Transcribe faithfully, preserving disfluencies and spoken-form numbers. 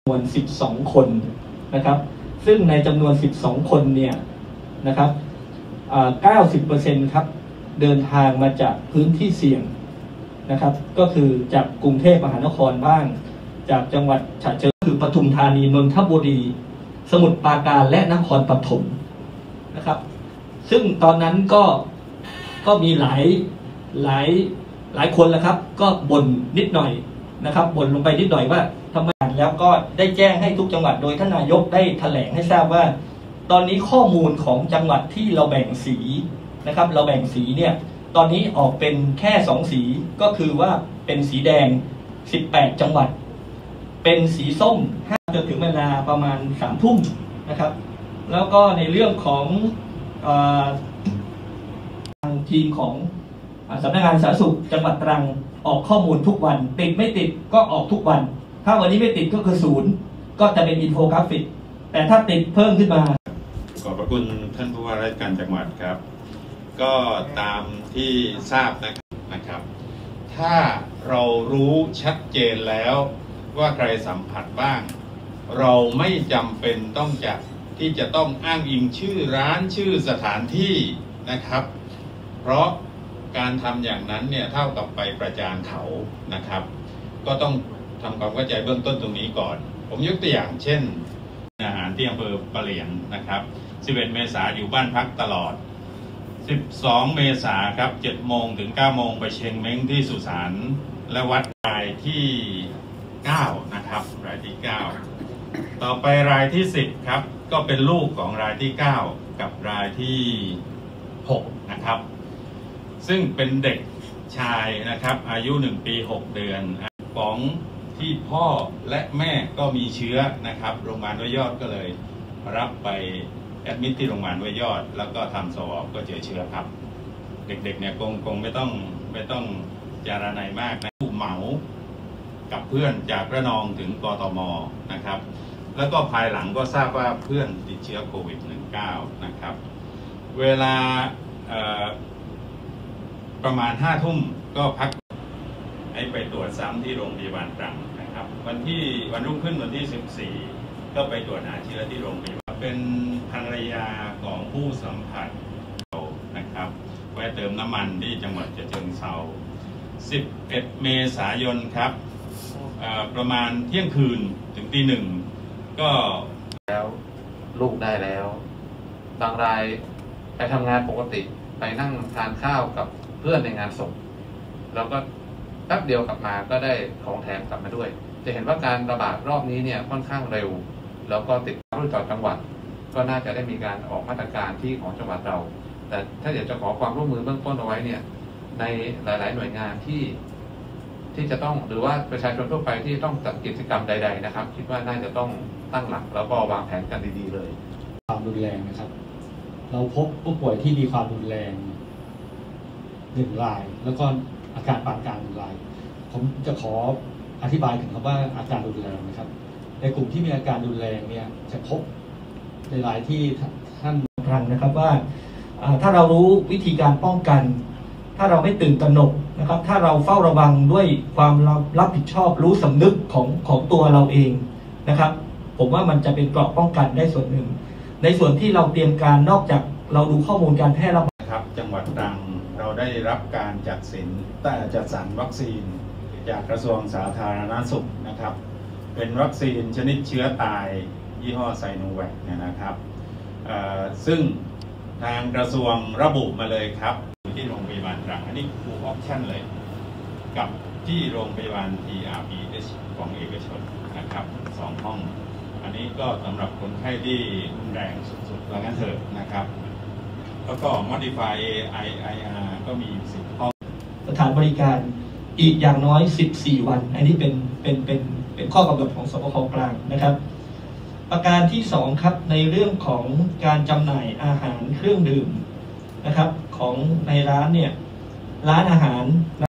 จำนวนสิบสองคนนะครับซึ่งในจำนวนสิบสองคนเนี่ยนะครับ เก้าสิบเปอร์เซ็นต์ ครับเดินทางมาจากพื้นที่เสี่ยงนะครับก็คือจากกรุงเทพมหานครบ้างจากจังหวัดฉะเชิงเทราคือปทุมธานีนนทบุรีสมุทรปราการและนครปฐมนะครับซึ่งตอนนั้นก็ก็มีหลายหลายหลายคนแล้วครับก็บ่นนิดหน่อยนะครับบ่นลงไปนิดหน่อยว่าทำไมแล้วก็ได้แจ้งให้ทุกจังหวัดโดยท่านนายกได้แถลงให้ทราบว่าตอนนี้ข้อมูลของจังหวัดที่เราแบ่งสีนะครับเราแบ่งสีเนี่ยตอนนี้ออกเป็นแค่สองสีก็คือว่าเป็นสีแดงสิบแปดจังหวัดเป็นสีส้มจนถึงเวลาประมาณสามทุ่มนะครับแล้วก็ในเรื่องของทางทีมของสำนักงานสาธารณสุขจังหวัดตรังออกข้อมูลทุกวันติดไม่ติดก็ออกทุกวันถ้าวันนี้ไม่ติดก็คือศูนย์ก็จะเป็นอินโฟกราฟิกแต่ถ้าติดเพิ่มขึ้นมาขอบพระคุณท่านผู้ว่าราชการจังหวัดครับก็ตามที่ทราบนะครับถ้าเรารู้ชัดเจนแล้วว่าใครสัมผัสบ้างเราไม่จำเป็นต้องจะที่จะต้องอ้างอิงชื่อร้านชื่อสถานที่นะครับเพราะการทำอย่างนั้นเนี่ยเท่ากับไปประจานเขานะครับก็ต้องทำความเข้าใจเบื้องต้นตรงนี้ก่อนผมยกตัวอย่างเช่นอาหารที่อำเภอปะเหลียนนะครับสิบเอ็ดเมษายนอยู่บ้านพักตลอดสิบสองเมษายนครับเจ็ดโมงถึงเก้าโมงไปเชงเม้งที่สุสานและวัดรายที่เก้านะครับรายที่เก้าต่อไปรายที่สิบครับก็เป็นลูกของรายที่เก้ากับรายที่หกนะครับซึ่งเป็นเด็กชายนะครับอายุหนึ่งปีหกเดือนของที่พ่อและแม่ก็มีเชื้อนะครับโรงพยาบาลห้วยยอดก็เลยรับไปแอดมิทที่โรงพยาบาลห้วยยอดแล้วก็ทำสวอปก็เจอเชื้อครับเด็กๆเนี่ยคงคงไม่ต้องไม่ต้องจารณัยมากนะผู้เหมากับเพื่อนจากระนองถึงกทมนะครับแล้วก็ภายหลังก็ทราบว่าเพื่อนติดเชื้อโควิด สิบเก้า นะครับเวลาประมาณห้าทุ่มก็พักให้ไปตรวจซ้ำที่โรงพยาบาลตรังนะครับวันที่วันรุ่งขึ้นวันที่สิบสี่ก็ไปตรวจหาเชื้อที่โรงพยาบาลเป็นภรรยาของผู้สัมผัสนะครับแวะเติมน้ำมันที่จังหวัดฉะเชิงเทราสิบเอ็ดเมษายนครับประมาณเที่ยงคืนถึงตีหนึ่งก็แล้วลูกได้แล้วบางรายไปทำงานปกติไปนั่งทานข้าวกับเพื่อนในงานศพแล้วก็แป๊บเดียวกลับมาก็ได้ของแถมกลับมาด้วยจะเห็นว่าการระบาดรอบนี้เนี่ยค่อนข้างเร็วแล้วก็ติดต่อต่อจังหวัดก็น่าจะได้มีการออกมาตรการที่ของจังหวัดเราแต่ถ้าอยากจะขอความร่วมมือเบื้องต้นเอาไว้เนี่ยในหลายๆหน่วยงานที่ที่จะต้องหรือว่าประชาชนทั่วไปที่ต้องจัดกิจกรรมใดๆนะครับคิดว่าน่าจะต้องตั้งหลักแล้วก็วางแผนกันดีๆเลยความรุนแรงนะครับเราพบผู้ป่วยที่มีความรุนแรงหนึ่งรายแล้วก็อาการปานกลางหนึ่งรายผมจะขออธิบายถึงคำว่าอาการรุนแรงนะครับในกลุ่มที่มีอาการรุนแรงเนี่ยจะพบในรายที่ท่านรังนะครับว่าถ้าเรารู้วิธีการป้องกันถ้าเราไม่ตื่นตระหนกนะครับถ้าเราเฝ้าระวังด้วยความรับผิดชอบรู้สำนึกของของตัวเราเองนะครับผมว่ามันจะเป็นเกราะป้องกันได้ส่วนหนึ่งในส่วนที่เราเตรียมการนอกจากเราดูข้อมูลการแพร่ระบาดครับจังหวัดตรังเราได้รับการจัดสรรแต่จัดสรรวัคซีนจากกระทรวงสาธารณสุขนะครับเป็นวัคซีนชนิดเชื้อตายยี่ห้อไซโนแวคเนี่ยนะครับซึ่งทางกระทรวงระบุมาเลยครับที่โรงพยาบาลตรังอันนี้ฟูลออปชั่นเลยกับที่โรงพยาบาล ที อาร์ บี เอช ของเอกชนนะครับสองห้องอันนี้ก็สำหรับคนไข้ที่รุนแรงสุดๆว่างั้นเถอะนะครับแล้วก็ Modify เอ ไอ ไอ อาร์ ก็มีสิบห้องสถานบริการอีกอย่างน้อยสิบสี่วันอันนี้เป็นเป็นเป็นเป็นข้อกำหนดของสบคกลางนะครับประการที่สองครับในเรื่องของการจำหน่ายอาหารเครื่องดื่มนะครับของในร้านเนี่ยร้านอาหาร